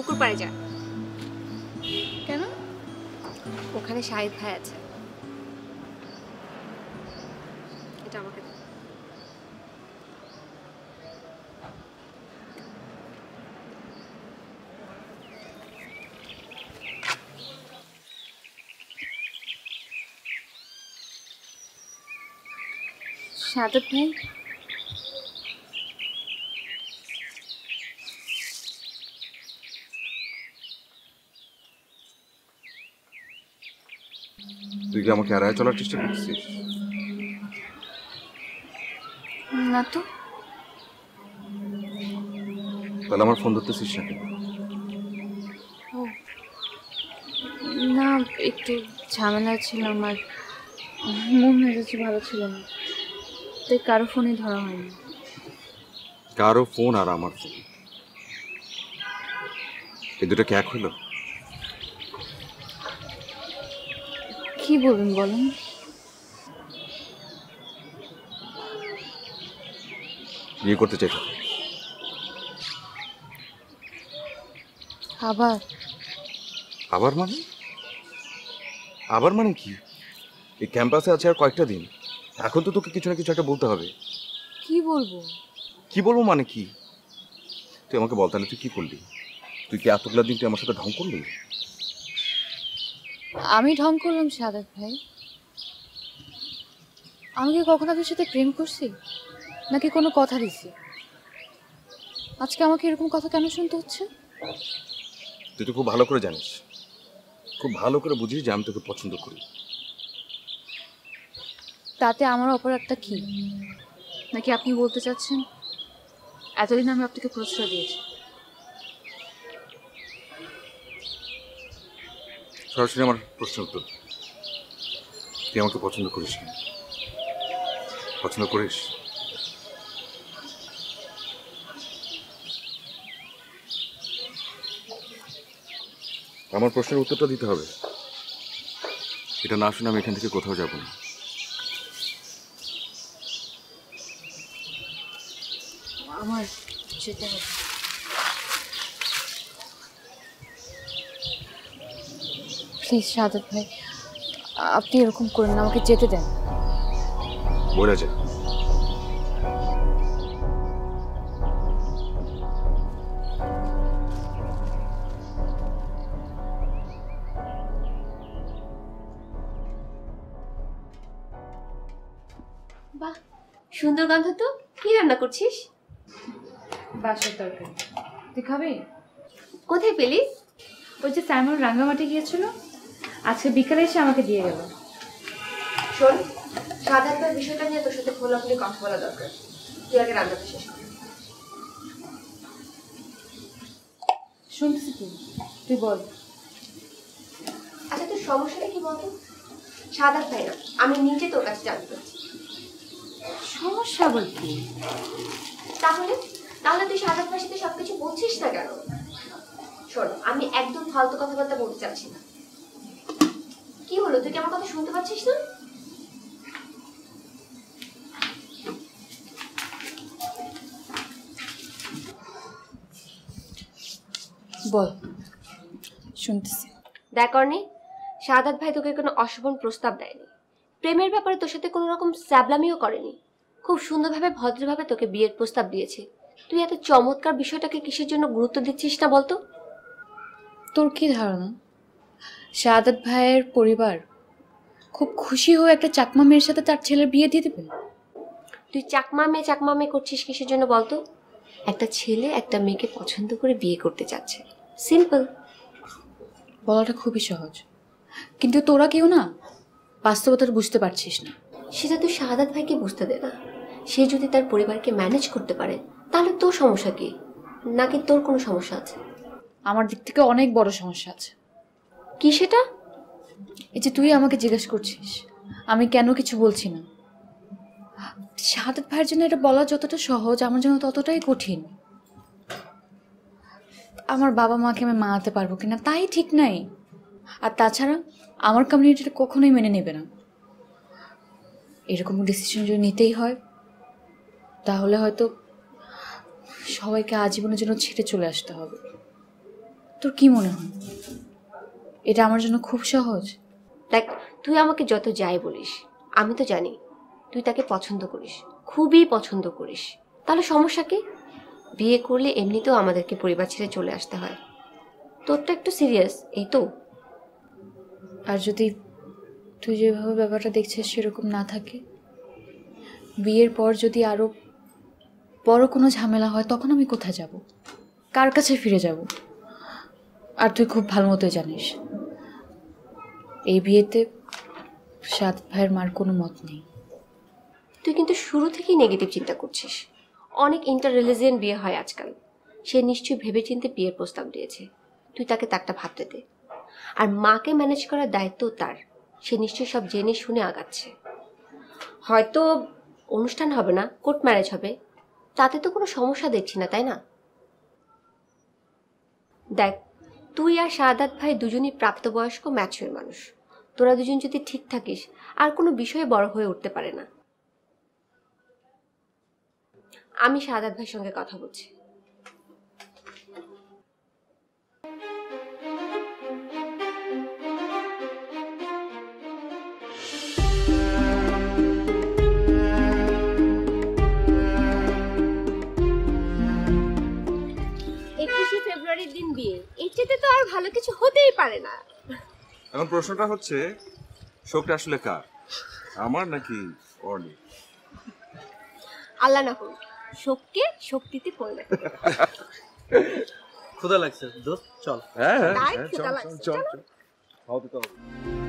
পুকুর পাড়ে যা। কেন? ওখানে শাহিদ ভাই আছে। এটা আমাকে দে। সাদত ভাই, তুই কি আমাকে এড়ায় চলার চেষ্টা করছিস? না তো। তাহলে আমার ফোন ধরতেছিস না কেন? ও না, একটু ঝামেলা ছিলাম আর মন মেজাজ ভালো ছিল না, তাই কারো ফোনই ধরা হয়নি। কারো ফোন আর আমার ফোন, এই দুটো কি এক হলো? কি বলবেন বলেন? বিয়ে করতে চাই। আবার? আবার মানে? আবার মানে কি? এই ক্যাম্পাসে আছে আর কয়েকটা দিন, এখন তো তোকে কিছু না কিছু একটা বলতে হবে। কি বলবো? কি বলবো মানে কি? তুই আমাকে বল, তাহলে তুই কি করলি? তুই কি এতগুলা দিন তুই আমার সাথে ঢং করলি? আমি ঢং করলাম সাদত ভাই? আমি কি কখনো আপনার সাথে প্রেম করছি, নাকি কোনো কথা দিছি? আজকে আমাকে এরকম কথা কেন শুনতে হচ্ছে? তুই তো খুব ভালো করে জানিস, খুব ভালো করে বুঝিস যে আমি তোকে পছন্দ করি। তাতে আমার অপরাধটা কি? নাকি আপনি বলতে চাচ্ছেন এতদিন আমি আপনাকে প্রশ্রয় দিয়েছি? সরাসরি আমার প্রশ্নের উত্তর, তুই আমাকে পছন্দ করিস না? পছন্দ করিস? আমার প্রশ্নের উত্তরটা দিতে হবে। এটা না শুনে আমি এখান থেকে কোথাও যাব না। আমার যেতে হবে। প্লিজ সাদত ভাই, আপনি এরকম করেন না, আমাকে যেতে দেন। বলে যা। বাহ, সুন্দর গন্ধ তো। কি রান্না করছিস? বাসার তরকারি। তুই খাবি? কোথায় পেলি? ওই যে সাইমন রাঙ্গামাটি গিয়েছিল, আজকে বিকালে এসে আমাকে দিয়ে গেল। শোন, সাধারণ বিষয়টা নিয়ে তোর সাথে খোলাখুলি কথা বলা দরকার। তুই আগে রান্নাটা শেষ কর। শুনতেছি তুই বল। আচ্ছা, তোর সমস্যাটা কি বলতো? সাদা ভাই না, আমি নিজে তোর কাছে জানতে চাচ্ছি। সমস্যা বল কি? তাহলে তাহলে তুই সাদা ভাইয়ের সাথে সবকিছু বলছিস না কেন? শোন, আমি একদম ফালতু কথাবার্তা বলতে চাচ্ছি না। কি হলো, তুই কি আমার কথা শুনতে পাচ্ছিস না? বল, শুনতেছি। দেখ অর্নি, সাদাত ভাই তোকে কোনো অশোভন প্রস্তাব দেয়নি, প্রেমের ব্যাপারে তোর সাথে কোনো রকম স্যাবলামিও করেনি। খুব সুন্দরভাবে ভদ্রভাবে তোকে বিয়ের প্রস্তাব দিয়েছে। তুই এত চমৎকার বিষয়টাকে কিসের জন্য গুরুত্ব দিচ্ছিস না বলতো? তোর কি ধারণা সাদাত ভাইয়ের পরিবার খুব খুশি হয়ে একটা চাকমা মেয়ের সাথে তার ছেলের বিয়ে দিয়ে দেবে? তুই চাকমা মেয়ে করছিস কিসের জন্য বলতো? একটা ছেলে একটা মেয়েকে পছন্দ করে বিয়ে করতে চাচ্ছে, সিম্পল। বলাটা খুবই সহজ, কিন্তু তোরা কেউ না বাস্তবতাটা বুঝতে পারছিস না। সেটা তুই শাহাদাত ভাইকে বুঝতে দে না। সে যদি তার পরিবারকে ম্যানেজ করতে পারে তাহলে তোর সমস্যা কি? নাকি তোর কোনো সমস্যা আছে? আমার দিক থেকে অনেক বড় সমস্যা আছে। কি সেটা? এই যে তুই আমাকে জিজ্ঞেস করছিস আমি কেন কিছু বলছি না, শাহাদাত ভাইয়ের জন্য এটা বলা যতটা সহজ আমার জন্য ততটাই কঠিন। আমার বাবা মাকে আমি মানাতে পারবো কিনা তাই ঠিক নাই, আর তাছাড়া আমার কমিউনিটিটা কখনোই মেনে নেবে না। এরকম ডিসিশন যদি নিতেই হয় তাহলে হয়তো সবাইকে আজীবনের জন্য ছেড়ে চলে আসতে হবে। তোর কি মনে হয় এটা আমার জন্য খুব সহজ? দেখ, তুই আমাকে যত যাই বলিস, আমি তো জানি তুই তাকে পছন্দ করিস, খুবই পছন্দ করিস। তাহলে সমস্যা কি? বিয়ে করলে এমনিতেও আমাদেরকে পরিবার ছেড়ে চলে আসতে হয়। তোরটা একটু সিরিয়াস, এই তো। আর যদি তুই যেভাবে ব্যাপারটা দেখছিস সেরকম না থাকে, বিয়ের পর যদি আরো বড় কোনো ঝামেলা হয়, তখন আমি কোথায় যাব, কার কাছে ফিরে যাব? আর তুই খুব ভালো মতোই জানিস এই বিয়েতে সাত ভাইয়ের মার কোনো মত নেই। তুই কিন্তু শুরু থেকেই নেগেটিভ চিন্তা করছিস। অনেক ইন্টার রিলিজিয়ান বিয়ে হয় আজকাল। সে নিশ্চয়ই ভেবেচিন্তে বিয়ের প্রস্তাব দিয়েছে, তুই তাকে তারটা ভাবতে দে। আর মাকে ম্যানেজ করার দায়িত্ব তার, সে নিশ্চয়ই সব জেনে শুনে আগাচ্ছে। হয়তো অনুষ্ঠান হবে না, কোর্ট ম্যারেজ হবে, তাতে তো কোনো সমস্যা দেখছি না, তাই না? দেখ, তুই আর শাহাদাত ভাই দুজনই প্রাপ্তবয়স্ক ম্যাচিওর মানুষ। তোরা দুজন যদি ঠিক থাকিস, আর কোনো বিষয়ে বড় হয়ে উঠতে পারে না। আমি শাহাদাত ভাইয়ের সঙ্গে কথা বলছি। ফেব্রুয়ারির দিন বিয়ে, এর চেয়ে তো আর ভালো কিছু হতেই পারে না। এখন প্রশ্নটা হচ্ছে, শোকটা আসলে কার, আমার নাকি অর্ণি? আল্লাহ না করুক শোককে শক্তিতে পরিণত। ক্ষুধা লাগছে দোস্ত, চল। হ্যাঁ তাই হ্যাঁ, ক্ষুধা চল লাগছে, চল চলো। চল, খাওয়াতে তো হবে।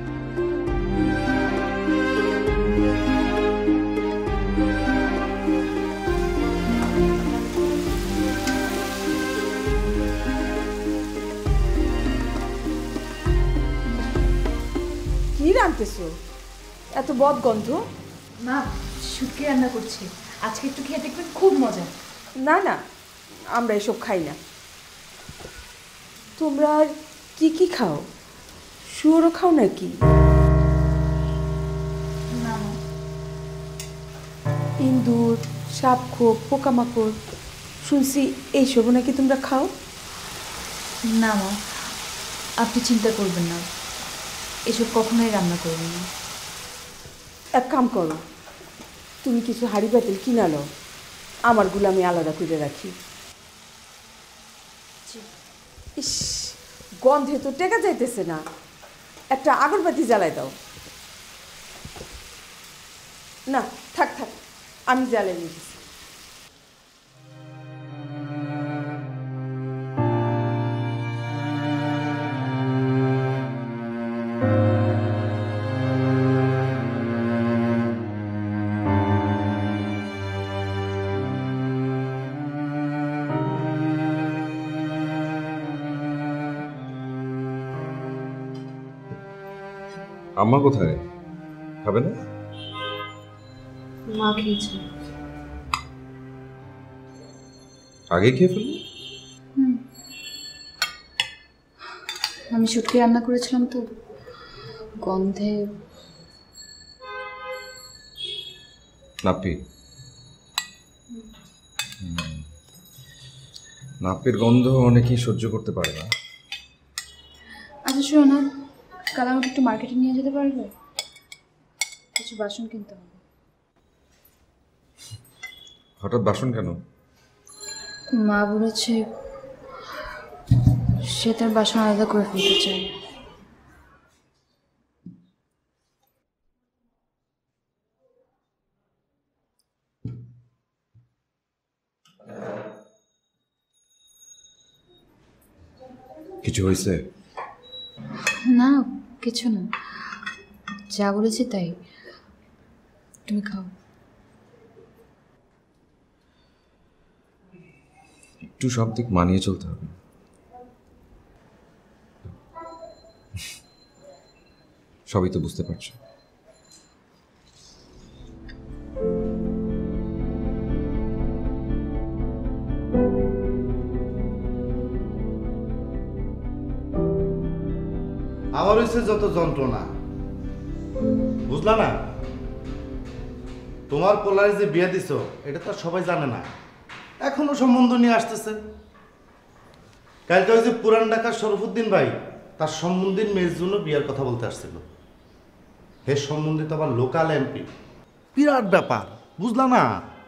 কি রাঁধতেছো? এত বদ গন্ধ। মা শুটকি রান্না করছি, আজকে একটু খেয়ে দেখবেন, খুব মজা। না না, আমরা এসব খাই না। তোমরা আর কি কি খাও? শুয়োরও খাও নাকি? না ইঁদুর, সাপ খোপ, পোকামাকড়, শুনছি এইসবও নাকি তোমরা খাও? না মা, আপনি চিন্তা করবেন না, এসব কখনোই রান্না করবেন না। এক কাম করো, তুমি কিছু হাঁড়ি পাতিল কিনা নাও, আমারগুলো আমি আলাদা করে রাখি। ইস, গন্ধে তো টেকা যাইতেছে না, একটা আগরবাতি জ্বালাই দাও। না থাক থাক, আমি জ্বালাই নিয়েছি। আম্মা কোথায়? খাবে না? মা খেয়েছে। আগে খেয়ে ফেলবো। আমি শুটকি রান্না করেছিলাম তো, গন্ধে। নাপ্পি, নাপ্পির গন্ধ অনেকেই সহ্য করতে পারে না। আচ্ছা শোনো না, কাল আমাকে একটু মার্কেটে নিয়ে যেতে পারবে? কিছু বাসন কিনতে হবে। হঠাৎ বাসন কেন? মা বলেছে সে তার বাসন আলাদা করে ফেলতে চায়। কিছু হয়েছে? না কিছু না, যা বলেছি তাই। তুমি খাও। একটু সব দিক মানিয়ে চলতে হবে। সবই তো বুঝতে পারছো। আমার হয়েছে যত যন্ত্রণা, বুঝলা না? তোমার পোলারে যে বিয়ে দিছো এটা তো সবাই জানে না, এখনো সম্বন্ধ নিয়ে আসতেছে। কালকে ওই যে পুরান ঢাকার শরফুদ্দিন ভাই তার সম্বন্ধীর মেয়ের জন্য বিয়ার কথা বলতে আসছিল। হে সম্বন্ধিত আবার লোকাল এমপি, বিরাট ব্যাপার, বুঝলা না?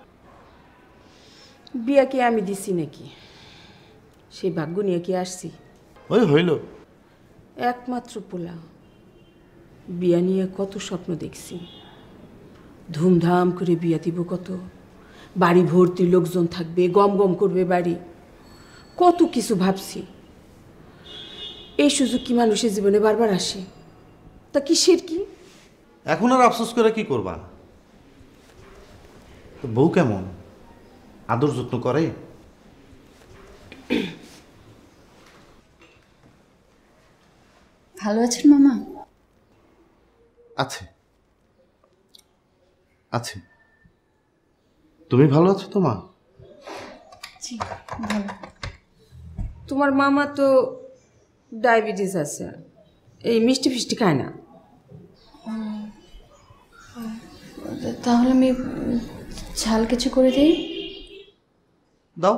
বিয়া কি আমি দিছি নাকি? সেই ভাগ্য নিয়ে কি আসছি? ওই হইল। একমাত্র পোলা, বিয়া নিয়ে কত স্বপ্ন দেখছি। ধুমধাম করে বিয়া দিব, কত বাড়ি ভর্তি লোকজন থাকবে, গম গম করবে বাড়ি, কত কিছু ভাবছি। এই সুযোগ কি মানুষের জীবনে বারবার আসে? তা কিসের কি? এখন আর আফসোস করে কি করবা? তো বউ কেমন, আদর যত্ন করে? ভালো আছেন মামা? আছে আছে। তুমি ভালো আছো তো মা? জি ভালো। তোমার মামা তো ডায়াবেটিস আছে, এই মিষ্টি ফিষ্টি খায় না। তাহলে আমি ঝাল কিছু করে দিই? দাও।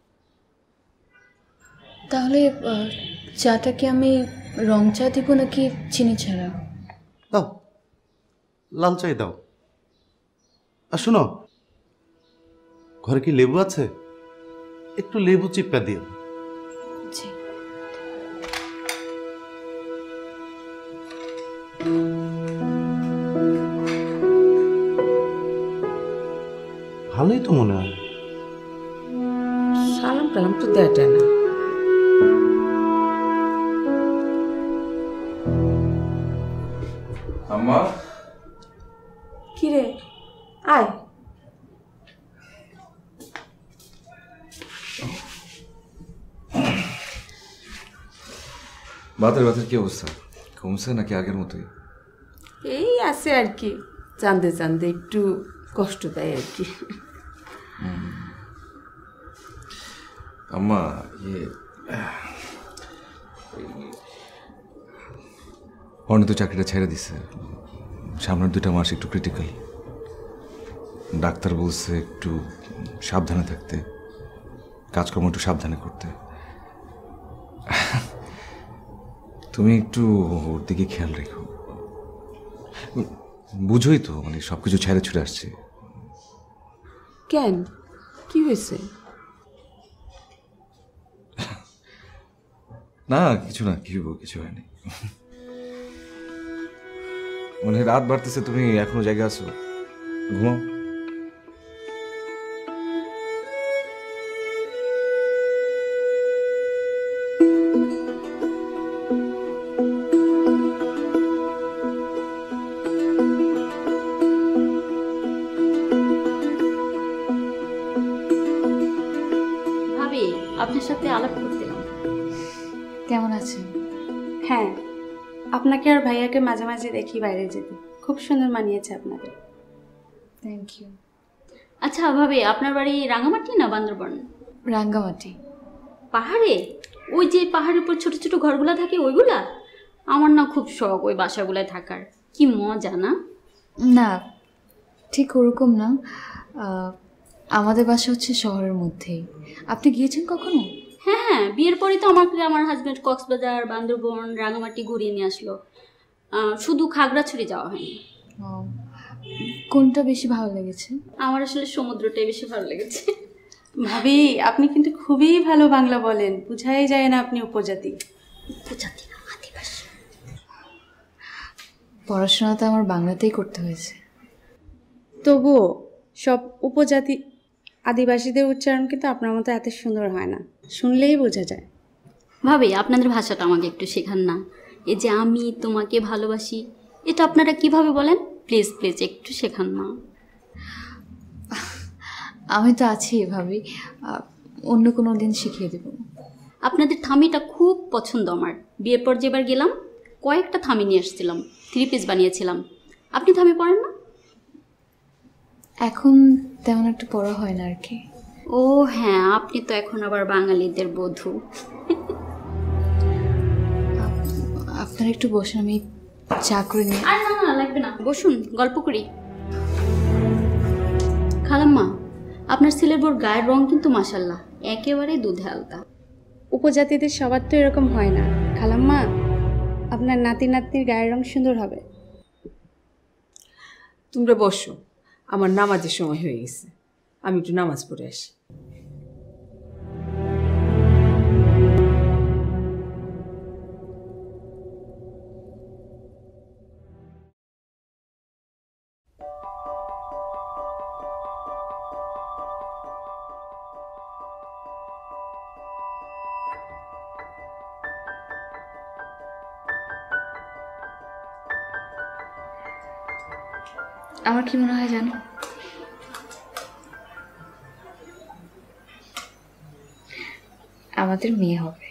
তাহলে চাটা কি আমি রং চা দিব নাকি চিনি ছাড়া? দাও, লাল চাই দাও। আর শোনো, ঘরে কি লেবু আছে? একটু লেবু চিপা দিও। জি। ভালোই তো মনে হয়। সালাম টালাম তো দেয়টা না। আম্মা, কিরে, আয়। বাতের কি অবস্থা? কমছে নাকি আগের মতোই? এই আছে আর কি, চান্দে চান্দে একটু কষ্ট দেয় আর কি। আম্মা, অনেক তো চাকরিটা ছেড়ে দিছে। সামনের 2টা মাস একটু ক্রিটিক্যাল। ডাক্তার বলছে একটু সাবধানে থাকতে, কাজকর্ম একটু সাবধানে করতে। তুমি একটু ওর দিকে খেয়াল রেখো। বুঝোই তো, মানে সবকিছু ছেড়ে ছুটে আসছে। কেন, কি হয়েছে? না কিছু না, কিছু হয়নি। মানে রাত বাড়তেছে, তুমি এখনো জায়গা আছো, ঘুমাও। ভাবি, আপনার সাথে আলাপ করতেলাম। কেমন আছেন? হ্যাঁ, আপনাকে আর ভাইয়াকে মাঝে মাঝে দেখি বাইরে যেতে, খুব সুন্দর মানিয়েছে আপনাদের। Thank you. আচ্ছা ভাবি, আপনার বাড়ি রাঙামাটি না বান্দরবান? রাঙ্গামাটি। পাহাড়ে? ওই যে পাহাড়ের উপর ছোট ছোট ঘরগুলা থাকে ওইগুলা? আমার না খুব শখ ওই বাসাগুলায় থাকার, কি মজা না? না, ঠিক ওরকম না। আমাদের বাসা হচ্ছে শহরের মধ্যেই। আপনি গিয়েছেন কখনো? হ্যাঁ হ্যাঁ, বিয়ের পরেই তো আমাকে আমার হাজব্যান্ড কক্সবাজার, বান্দরবন, রাঙামাটি ঘুরিয়ে নিয়ে আসলো। শুধু খাগড়াছড়ি যাওয়া হয়নি। কোনটা বেশি ভালো লেগেছে? আমার আসলে সমুদ্রটাই বেশি ভালো লেগেছে। ভাবি, আপনি কিন্তু খুবই ভালো বাংলা বলেন, বুঝাই যায় না আপনি উপজাতি। উপজাতি না, আদিবাসী। পড়াশোনা তো আমার বাংলাতেই করতে হয়েছে। তবুও সব উপজাতি আদিবাসীদের উচ্চারণ কিন্তু আপনার মতো এত সুন্দর হয় না, শুনলেই বোঝা যায়। ভাবি, আপনাদের ভাষাটা আমাকে একটু শেখান না। এই যে আমি তোমাকে ভালোবাসি, এটা আপনারা কিভাবে বলেন? প্লিজ প্লিজ একটু শেখান না। আমি তো আছি ভাবি, অন্য কোনো দিন শিখিয়ে দেব। আপনাদের থামিটা খুব পছন্দ আমার। বিয়ের পর যেবার গেলাম কয়েকটা থামি নিয়ে এসেছিলাম, 3 পিস বানিয়েছিলাম। আপনি থামি পড়েন না? এখন তেমন একটা পড়া হয় না আর কি। ও হ্যাঁ, আপনি তো এখন আবার বাঙালিদের বধূ। আপনারা একটু বসে, আমি চা করে নিই। আর না না লাগবে না, বসুন গল্প করি। খালাম্মা, আপনার ছেলের বোর গায়ের রং কিন্তু মাশাল্লাহ একেবারে দুধে আলতা। উপজাতিদের সবার তো এরকম হয় না। খালাম্মা, আপনার নাতি নাতনির গায়ের রং সুন্দর হবে। তোমরা বসো, আমার নামাজের সময় হয়ে গেছে, আমি একটু নামাজ পড়ে আসি। আমার কি মনে হয় জানো, আমাদের মেয়ে হবে।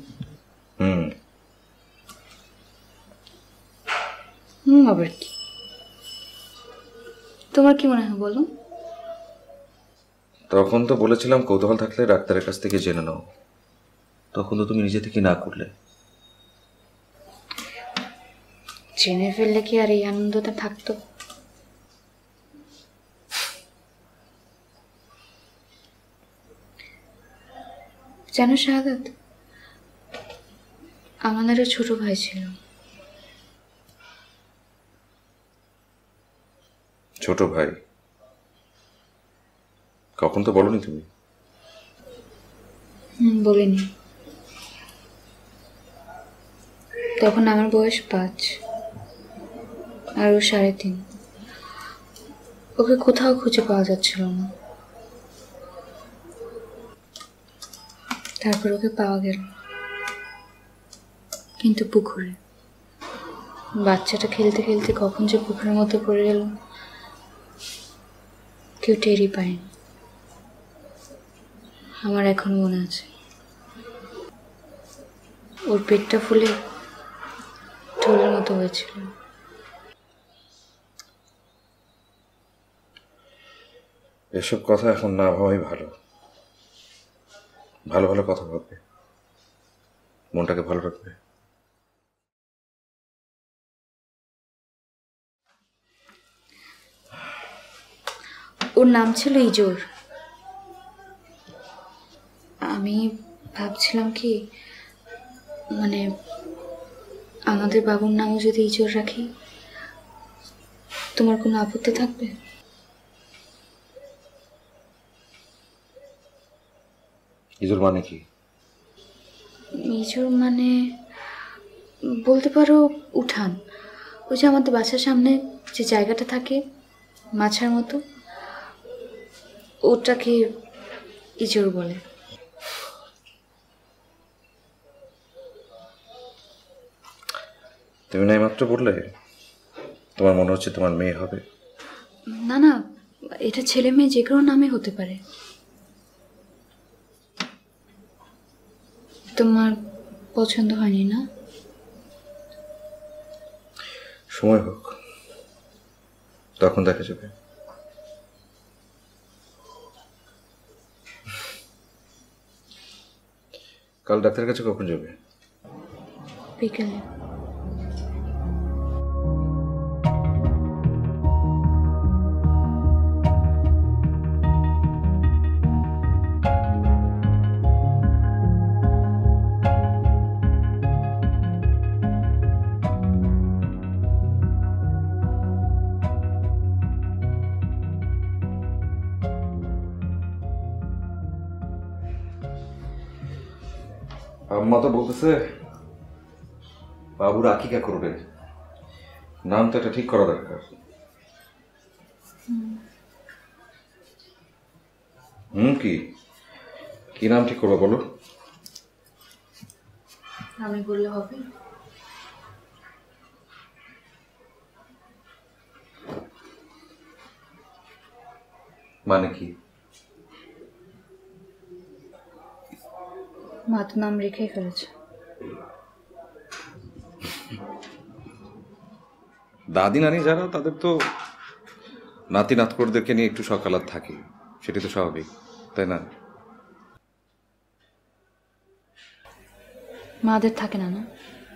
আবার কি, তোমার কি মনে হয় বলো? তখন তো বলেছিলাম কৌতূহল থাকলে ডাক্তারের কাছ থেকে জেনে নাও, তখন তো তুমি নিজে থেকে না করলে। জেনে ফেললে কি আর এই আনন্দটা থাকতো? জানো শাহাদাত, আমাদেরও ছোট ভাই ছিল। ছোট ভাই? কখন তো বলনি তুমি। বলিনি। তখন আমার বয়স 5 আর ও 3.5। ওকে কোথাও খুঁজে পাওয়া যাচ্ছিল না। তারপর ওকে পাওয়া গেল, কিন্তু পুকুরে। বাচ্চাটা খেলতে খেলতে কখন যে পুকুরের মধ্যে পড়ে গেল কেউ টেরই পায়নি। আমার এখন মনে আছে, ওর পেটটা ফুলে ঢোলের মতো হয়েছিল। এসব কথা এখন না ভাবাই ভালো। ভালো ভালো কথা ভাববে, মনটাকে ভালো রাখবে। ওর নাম ছিল ইজোর। আমি ভাবছিলাম কি, মানে আমাদের বাবুর নামও যদি ইজোর রাখি, তোমার কোনো আপত্তি থাকবে? ইজোর মানে কি? ইজোর মানে বলতে পারো উঠান। ওই যে আমাদের বাসার সামনে যে জায়গাটা থাকে মাছার মতো, ওটাকে ইজোর বলে। তুমি না এইমাত্র বললে তোমার মনে হচ্ছে তোমার মেয়ে হবে? না না, এটা ছেলে মেয়ে যে কোনো নামে হতে পারে। তোমার পছন্দ হয়নি না? সময় হোক, তখন দেখা যাবে। কাল ডাক্তারের কাছে কখন যাবে? বিকেলে। আম্মা তো বলতেছে বাবুর আকিকা করবে, নাম তো এটা ঠিক করা দরকার। কি কি নাম ঠিক করবো বলো? আমি বললে হবে? মানে কি? মা তো নাম রেখেই ফেলেছে। দাদি নানি যারা, তাদের তো নাতি নাতকরদেরকে নিয়ে একটু সকালাত থাকে, সেটি তো স্বাভাবিক, তাই না? মাদের থাকে না? না,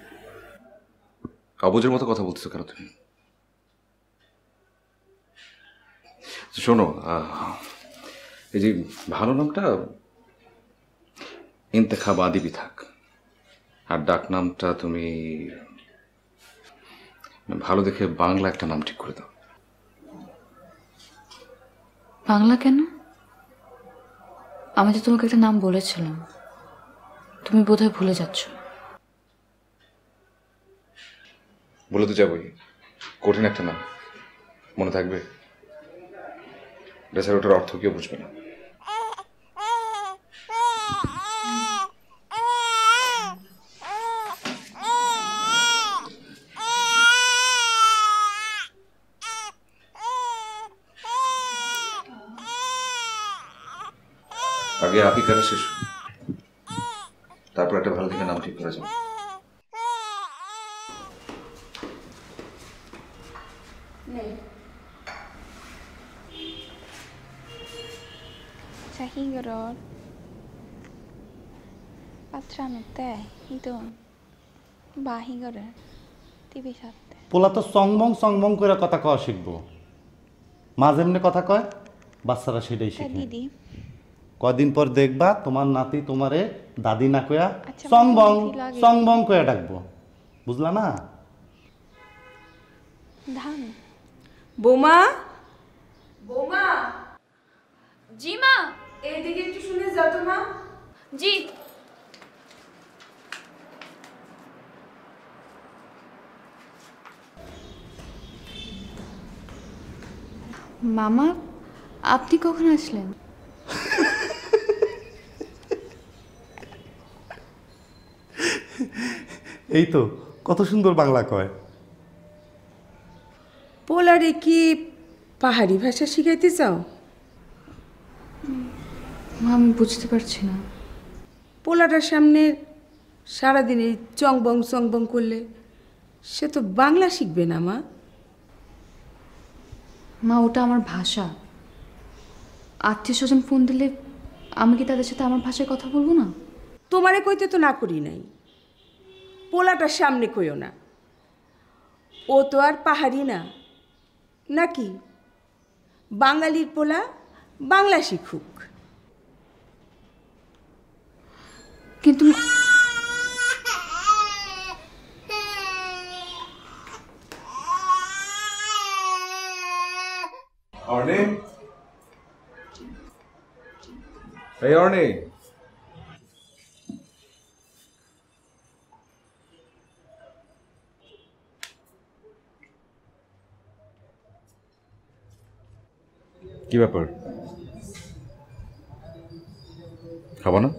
অবুঝের মতো কথা বলতেছো কেন তুমি? শোনো, এই যে ভালো নামটা ইন্তেখাব আদিবি থাক। আর ডাক নামটা তুমি ভালো দেখে বাংলা একটা নাম ঠিক করে দাও। বাংলা কেন? আমি তো তোমাকে একটা নাম বলেছিলাম, তুমি বোধহয় ভুলে যাচ্ছ। বলে তো যাবই, কঠিন একটা নাম, মনে থাকবে? বেচারা ওটার অর্থ কেউ বুঝবে না। আগে আকিকাটা শেষ, তারপর একটা ভালো দেখে নাম ঠিক করা যাবে। Sahigarot Patranute Idon Bahigore TV সাথে পোলা তো সংবং করে কথা কওয়া শিখবো। মা যেমনি কথা কয় বাচ্চারা সেটাই শিখে। দিদি কদিন পর দেখবা তোমার নাতি তোমারে দাদি না কয়া আচ্ছা, সংবং কয়া ডাকবো, বুঝলা না? ধান বৌমা, বৌমা, জি মা। এইদিকে একটু শুনে যাও তো মা। জি। মামা, আপনি কখন আসলেন? এই তো কত সুন্দর বাংলা কয়। পোলারে কি পাহাড়ি ভাষা শিখাইতে চাও? মা, আমি বুঝতে পারছি না। পোলাটার সামনে সারাদিন এই চংবং করলে সে তো বাংলা শিখবে না মা। মা, ওটা আমার ভাষা। আত্মীয় স্বজন ফোন দিলে আমি কি তাদের সাথে আমার ভাষায় কথা বলবো না? তোমারে কইতে তো না করি নাই, পোলাটার সামনে কইও না। ও তো আর পাহাড়ি না নাকি? বাঙালির পোলা বাংলা শিখুক। কিন্তু অর্ণি, এই অর্ণি, কি ব্যাপার? খাবো না?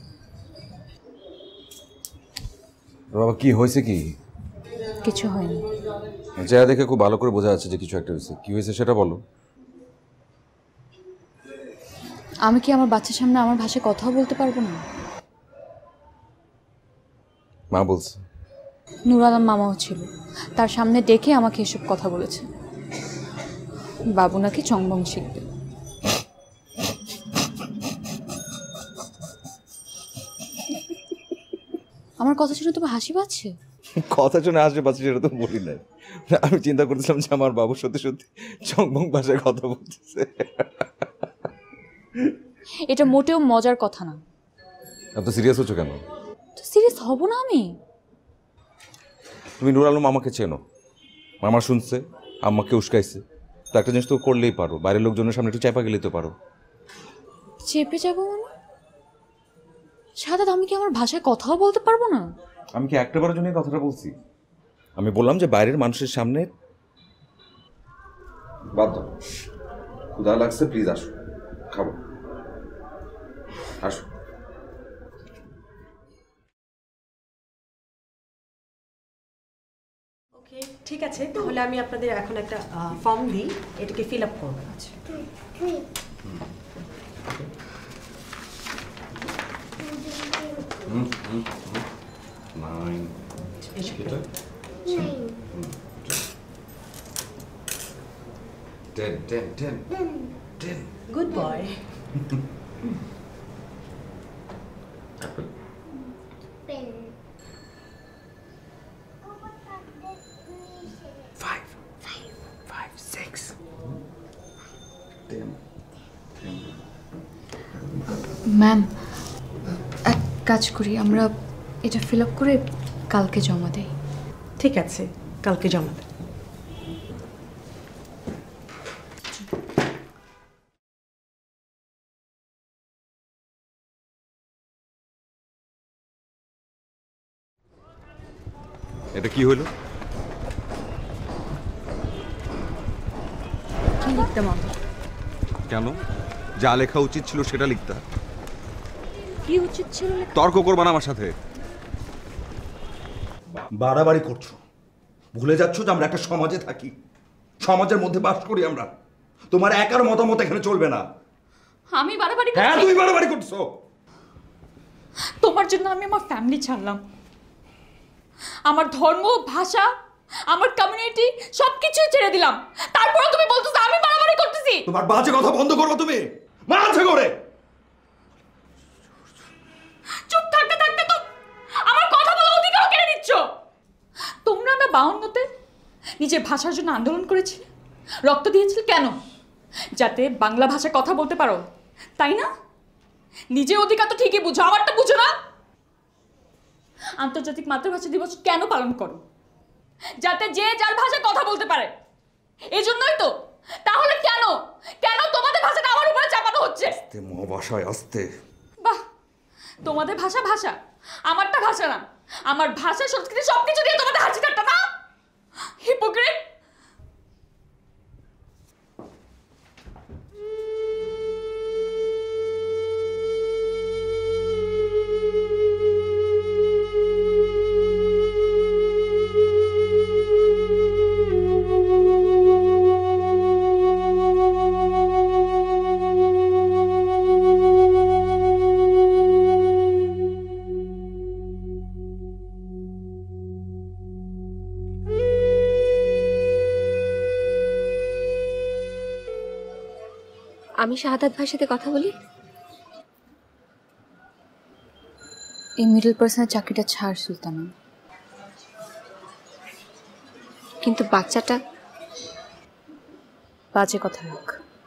বাবা, কি হয়েছে? কি কিছু হয়নি। চেহারা দেখে খুব ভালো করে বোঝা যাচ্ছে যে কিছু একটা হয়েছে। কি হয়েছে সেটা বলো। আমি কি আমার বাচ্চার সামনে আমার ভাষায় কথাও বলতে পারবো না? মা বলছে। নূর আলম মামাও ছিল, তার সামনে ডেকে আমাকে এসব কথা বলেছে। বাবু নাকি চংবং শিখবে। আমার কথা শুনে তোমার হাসি পাচ্ছে? কথা শুনে আসবে পাচ্ছে সেটা তো বলি নাই। আমি চিন্তা করতেছিলাম যে আমার বাবু সত্যি সত্যি চংবং ভাষায় কথা বলতেছে। এটা মোটেও মজার কথা না। এত সিরিয়াস হচ্ছ কেন? তো সিরিয়াস হব না আমি? তুমি নূর আলম আমাকে চেনো, মামা শুনছে, আম্মাকে উস্কাইছে, তো একটা জিনিস তো করলেই পারো, বাইরের লোকজনের সামনে একটু চাপা গেলেই তো পারো। চেপে যাবো মানে? সাদা, আমি কি আমার ভাষায় কথাও বলতে পারবো না? আমি কি একটাবারের জন্য কথাটা বলছি? আমি বললাম যে বাইরের মানুষের সামনে বাদ দাও। ক্ষুধা লাগছে, প্লিজ আসো, খাবো, আসো। ওকে, ঠিক আছে, তাহলে আমি আপনাদের এখন একটা ফর্ম দিই, এটাকে ফিল আপ করবেন। আচ্ছা, গুড বয়। ম্যাম, কাজ করি, আমরা এটা ফিল আপ করে কালকে জমা দেই। ঠিক আছে, কালকে জমা দেন। এটা কি হলো? কি লিখতাম আমি? কেন? যা লেখা উচিত ছিল সেটা লিখতে। কি উচিত ছিল? তর্ক করবা না আমার সাথে। বাড়াবাড়ি করছো, ভুলে যাচ্ছ যে আমরা একটা সমাজে থাকি, সমাজের মধ্যে বাস করি আমরা। তোমার একার মতামত এখানে চলবে না। আমি বাড়াবাড়ি করছি? হ্যাঁ, তুমি বাড়াবাড়ি করছো। তোমার জন্য আমি আমার ফ্যামিলি ছাড়লাম, আমার ধর্ম, ভাষা, আমার কমিউনিটি সবকিছুই ছেড়ে দিলাম। তারপরে তুমি বলতেছো আমি বাড়াবাড়ি করতেছি? তোমার বাজে কথা বন্ধ করো তুমি, মাঝে করে। চুপ থাকতে থাকতে তো আমার কথা বলার অধিকার কেড়ে নিচ্ছ। তোমরা না 52-তে নিজের ভাষার জন্য আন্দোলন করেছিলে, রক্ত দিয়েছিলে কেন? যাতে বাংলা ভাষায় কথা বলতে পারো, তাই না? নিজের অধিকার তো ঠিকই বুঝো, আমারটা বুঝো না। আন্তর্জাতিক মাতৃভাষা দিবস কেন পালন করো? যাতে যে যার ভাষায় কথা বলতে পারে, এই জন্যই তো। তাহলে কেন কেন তোমাদের ভাষাটা আমার উপরে চাপানো হচ্ছে? ভাষায় আসতে। বাহ, তোমাদের ভাষা ভাষা, আমারটা ভাষা না। আমার ভাষা, সংস্কৃতি সবকিছু দিয়ে তোমাদের হাসি ঠাট্টা না? হিপোক্রিট। আমি শাহাদাত ভাইয়ের সাথে কথা বলি। এই মিডল পার্সনের চাকরিটা ছাড় সুলতানা। কিন্তু বাচ্চাটা? বাজে কথা রাখ।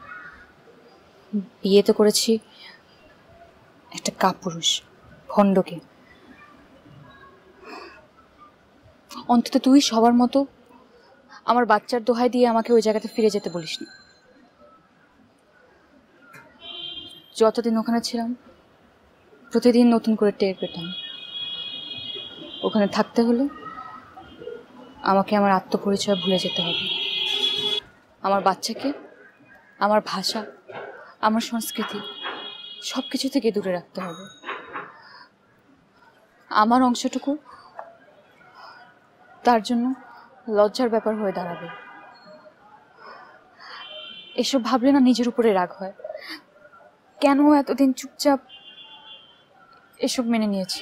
বিয়ে তো করেছি একটা কাপুরুষ ভণ্ডকে। অন্তত তুই সবার মতো আমার বাচ্চার দোহাই দিয়ে আমাকে ওই জায়গাতে ফিরে যেতে বলিসনি। যতদিন ওখানে ছিলাম প্রতিদিন নতুন করে টের পেতাম ওখানে থাকতে হলে আমাকে আমার আত্মপরিচয় ভুলে যেতে হবে। আমার বাচ্চাকে, আমার ভাষা, আমার সংস্কৃতি সব কিছু থেকে দূরে রাখতে হবে। আমার অংশটুকু তার জন্য লজ্জার ব্যাপার হয়ে দাঁড়াবে। এসব ভাবলে না নিজের উপরে রাগ হয়। কেন এতদিন চুপচাপ এসব মেনে নিয়েছি?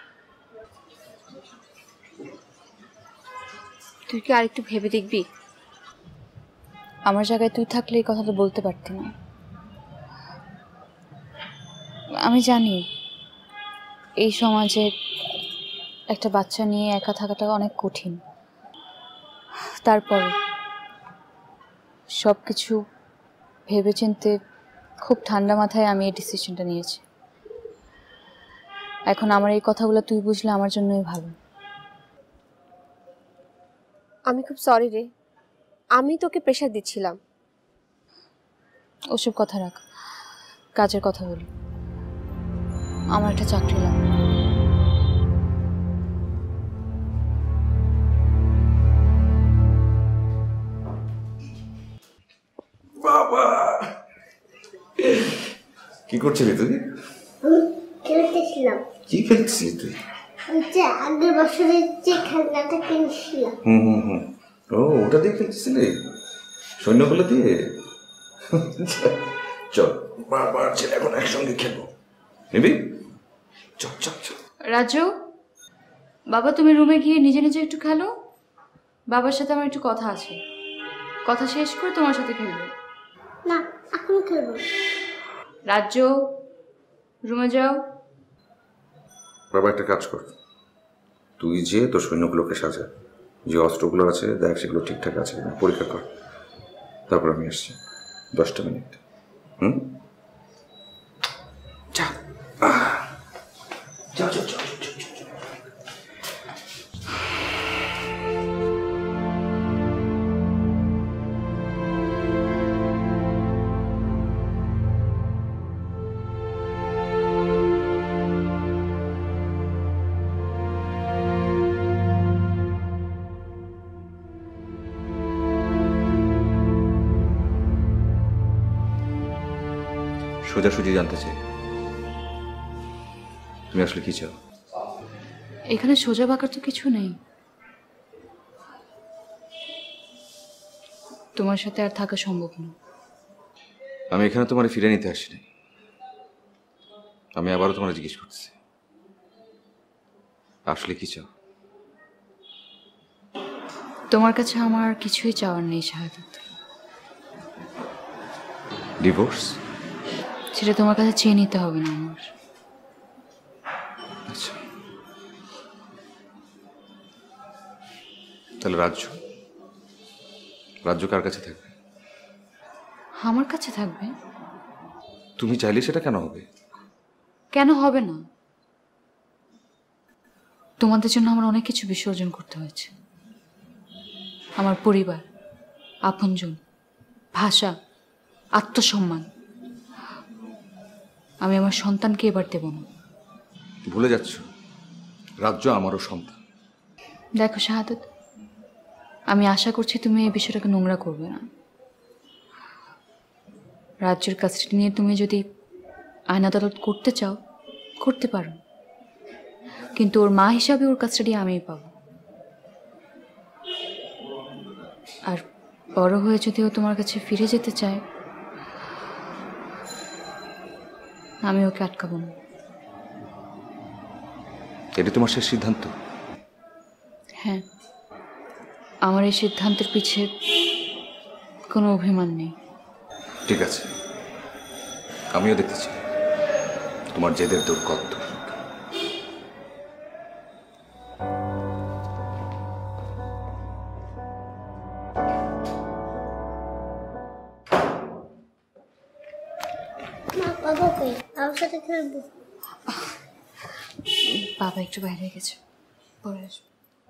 তুই কি আরেকটু ভেবে দেখবি? আমার জায়গায় তুই থাকলে এই কথাটা বলতে পারতি না। আমি জানি এই সমাজে একটা বাচ্চা নিয়ে একা থাকাটা অনেক কঠিন। তারপর সব কিছু ভেবেচিন্তে খুব ঠান্ডা মাথায় আমি এই ডিসিশনটা নিয়েছি। এখন আমার এই কথাগুলো তুই বুঝলে আমার জন্যই ভালো। আমি খুব সরি রে, আমি তোকে প্রেশার দিচ্ছিলাম। ওসব কথা রাখ, কাজের কথা বলি। আমার একটা চাকরি লাগবে। বাবা, কি করছিলি তুই? খেলতেছিলাম। কি খেলছিস তুই? আগের বছরের যে খেলনাটা কিনেছিলাম। ও, ওটা দিয়ে খেলছিলি? সৈন্যগুলো দিয়ে? চল, বাবার ছেলে এখন একসঙ্গে খেলবো, নিবি? চল চল চল। রাজু, বাবা তুমি রুমে গিয়ে নিজে নিজে একটু খেলো। বাবার সাথে আমার একটু কথা আছে, কথা শেষ করে তোমার সাথে খেলবে। না, এখন খেলবো। রাজু, রুমে যাও। বাবা একটা কাজ কর, তুই যে তোর সৈন্যগুলোকে সাজা, যে অস্ত্রগুলো আছে দেখ সেগুলো ঠিকঠাক আছে কিনা পরীক্ষা কর, তারপর আমি আসছি 10টা মিনিট। যা যা সোজাসুজি জানতে চাই, তুমি আসলে কি চাও? এখানে সোজা বাঁকার তো কিছু নেই। তোমার সাথে আর থাকা সম্ভব না। আমি এখানে তোমার ফিরে নিতে আসিনি, আমি আবারও তোমার জিজ্ঞেস করছি, আসলে কি চাও? তোমার কাছে আমার কিছুই চাওয়ার নেই শাহাদাত। ডিভোর্স? সেটা তোমার কাছে চেয়ে নিতে হবে না আমার। আচ্ছা, তাহলে রাজ্য, রাজ্য কার কাছে থাকবে? আমার কাছে থাকবে। তুমি চাইলে সেটা কেন হবে? কেন হবে না? তোমাদের জন্য আমার অনেক কিছু বিসর্জন করতে হয়েছে। আমার পরিবার, আপনজন, ভাষা, আত্মসম্মান। আমি আমার সন্তানকে এবার দেব না। ভুলে যাচ্ছ, রাজ্য আমারও সন্তান। দেখো শাহাদাত, আমি আশা করছি তুমি এই বিষয়টাকে নোংরা করবে না। রাজ্যের কাস্টাডি নিয়ে তুমি যদি আইন আদালত করতে চাও করতে পারো, কিন্তু ওর মা হিসাবে ওর কাস্টাডি আমিই পাবো। আর বড় হয়ে যদি ও তোমার কাছে ফিরে যেতে চায়, আমি ওকে আটকাবো না। এটা তোমার শেষ সিদ্ধান্ত? হ্যাঁ, আমার এই সিদ্ধান্তের পিছে কোনো অভিমান নেই। ঠিক আছে, আমিও দেখতে চাই তোমার জেদের দৌড় কত। মা বাবা কই? আমার সাথে খেলবো। বাবা একটু বাইরে গেছে, পরে আসবো।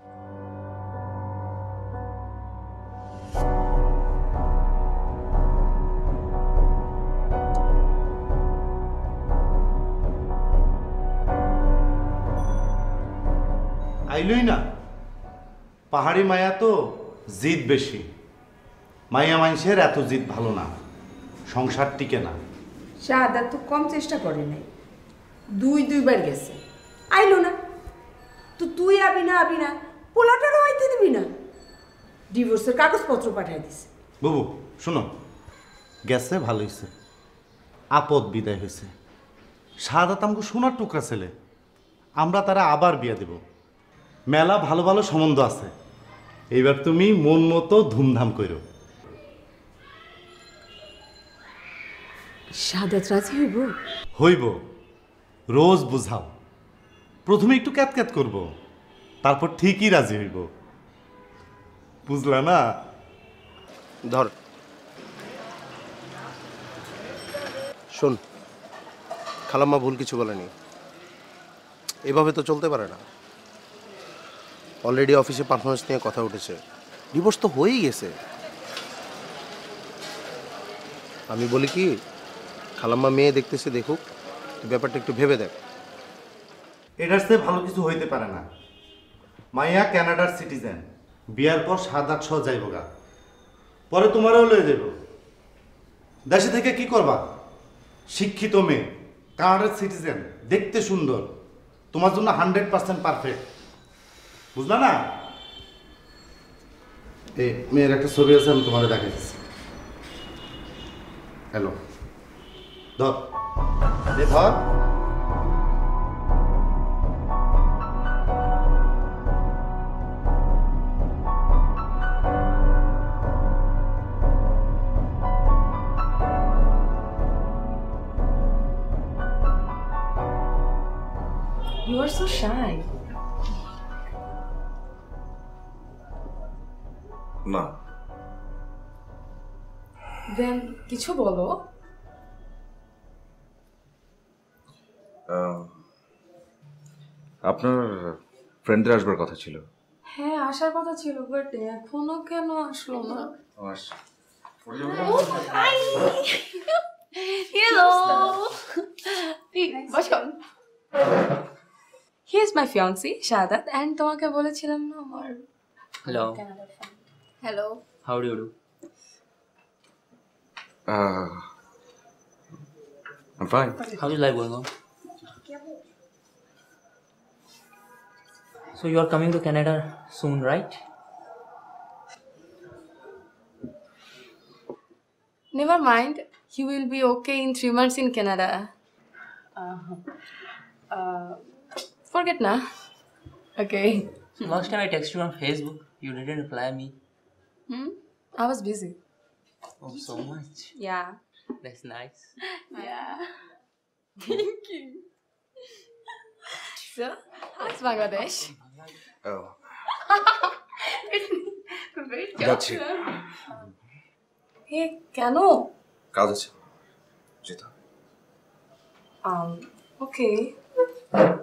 আইলই না। পাহাড়ি মায়া তো জিদ বেশি। মাইয়া মানুষের এত জিদ ভালো না, সংসার টিকে না। শাহাদাত তো কম চেষ্টা করে নাই, দুইবার গেছে, আইলো না। তো তুই আবি না পোলাটারও আইতে দিবি না। ডিভোর্সের কাগজপত্র পাঠাই দিছে। বাবু শোনো, গেছে ভালো হয়েছে, আপদ বিদায় হয়েছে। শাহাদাত আমাকে সোনার টুকরা ছেলে, আমরা তারা আবার বিয়ে দেব। মেলা ভালো ভালো সম্বন্ধ আছে, এইবার তুমি মন মতো ধুমধাম করো। শাহাদাত রাজি হইব? হইব, রোজ বুঝাও। প্রথমে একটু ক্যাত করব, তারপর ঠিকই রাজি হইব। বুঝলা না? ধর শোন, খালাম্মা ভুল কিছু বলেনি, এভাবে তো চলতে পারে না। অলরেডি অফিসে পারফরমেন্স নিয়ে কথা উঠেছে, ডিভোর্স তো হয়েই গেছে। আমি বলি কি, খালাম্মা মেয়ে দেখতেছে, দেখুক, তুই ব্যাপারটা একটু ভেবে দেখ। এটার চেয়ে ভালো কিছু হইতে পারে না। মাইয়া কানাডার সিটিজেন, বিয়ার পর 7-8 সহ যাইব গা, পরে তোমারও লয়ে যাইব। দেশে থেকে কি করবা? শিক্ষিত মেয়ে, কানাডার সিটিজেন, দেখতে সুন্দর, তোমার জন্য 100% পারফেক্ট। বুঝলা না? এই মেয়ের একটা ছবি আছে, আমি তোমার দেখাইছি। হ্যালো, ধর ধর। You are so shy. না, Then কিছু বলো। আপনার ফ্রেন্ডদের আসবার কথা ছিল। হ্যাঁ, আসার কথা ছিল, বাট এখনো কেন আসলো না? Hello. বসো। He is my fiancé, Shahadat, and তোমাকে বলেছিলাম না আমার Hello. Hello. How do you do? I'm fine. How's life going on? So you are coming to Canada soon, right? Never mind. He will be okay in 3 months in Canada. Forget na. Okay. Last time I texted you on Facebook, you didn't reply me. I was busy. Oh, so much. Yeah. That's nice. Yeah. Thank you. So, how's Bangladesh? Oh. Great যাচ্ছি। Hey, কেন? কাজ আছে যেতে হবে। Okay.